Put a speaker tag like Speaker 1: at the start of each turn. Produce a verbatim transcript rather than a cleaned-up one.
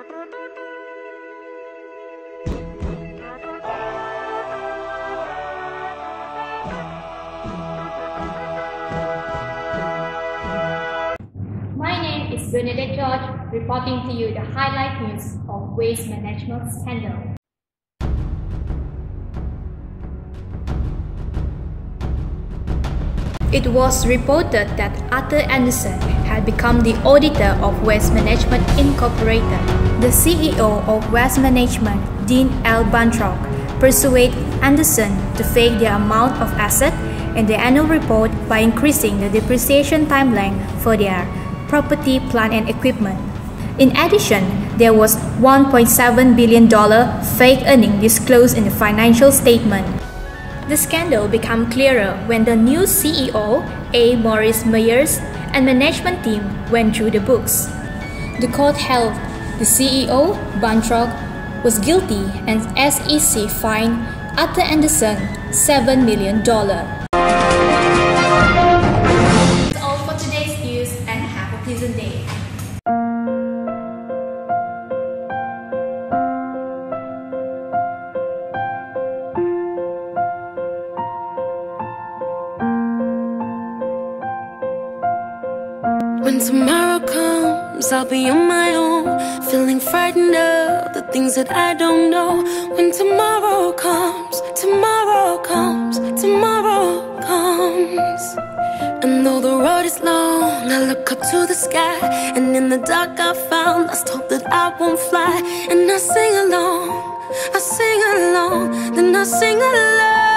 Speaker 1: Bernadette George reporting to you the highlight news of waste management scandal. It was reported that Arthur Anderson had become the auditor of Waste Management Incorporated. The C E O of Waste Management, Dean L. Buntrock, persuaded Anderson to fake the amount of asset in the annual report by increasing the depreciation time length for their property, plant, and equipment. In addition, there was one point seven billion dollars fake earnings disclosed in the financial statement. The scandal became clearer when the new C E O, A. Maurice Myers, and management team went through the books. The court held the C E O, Buntrock, was guilty and S E C fined Arthur Anderson seven million dollars. Pleasant day.
Speaker 2: When tomorrow comes, I'll be on my own, feeling frightened of the things that I don't know. When tomorrow comes, tomorrow comes, tomorrow comes. And though the road is long, I look up to the sky, and in the dark I found lost hope that I won't fly. And I sing along, I sing along, then I sing along.